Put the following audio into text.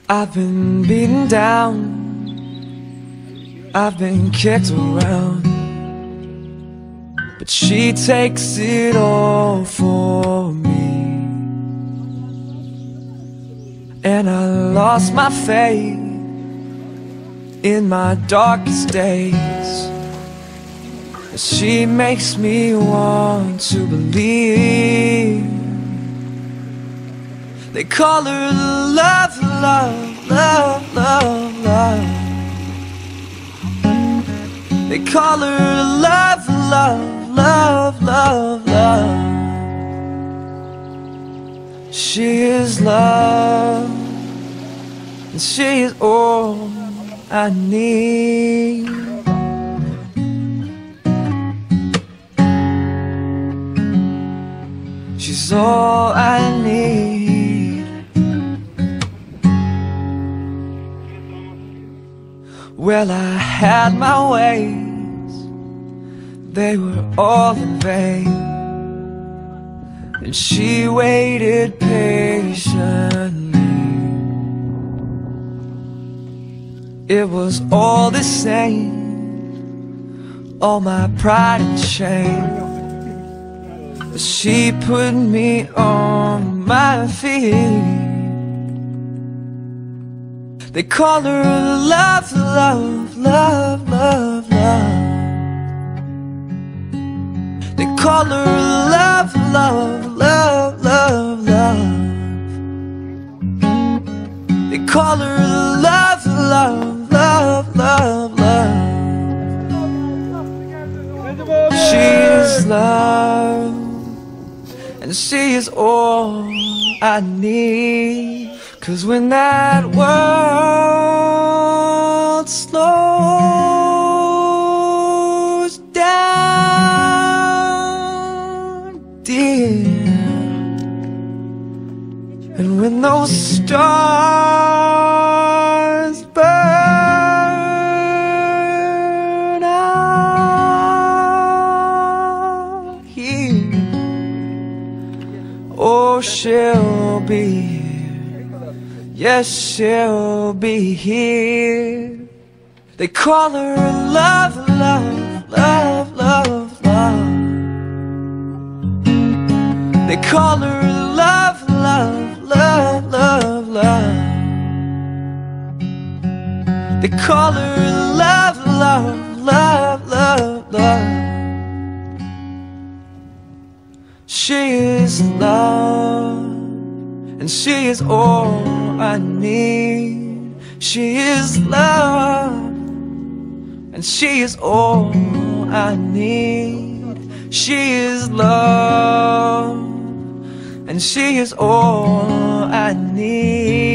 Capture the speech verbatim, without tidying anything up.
I've been beaten down, I've been kicked around, but she takes it all for me. And I lost my faith in my darkest days. She makes me want to believe. They call her love, love, love, love, love. They call her love, love, love, love, love. She is love, and she is all I need. She's all I need. Well, I had my ways, they were all in vain, and she waited patiently. It was all the same, all my pride and shame. But she put me on my feet. They call her love, love, love, love, love. They call her love, love, love, love, love. They call her love, love, love, love, love. She is love, and she is all I need. 'Cause when that world slows down, dear, and when those stars burn out here, oh, she'll be here. Yes, she'll be here. They call her love, love, love, love, love. They call her love, love, love, love, love. They call her love, love, love, love, love. She is love, and she is all I need. She is love, and she is all I need. She is love, and she is all I need.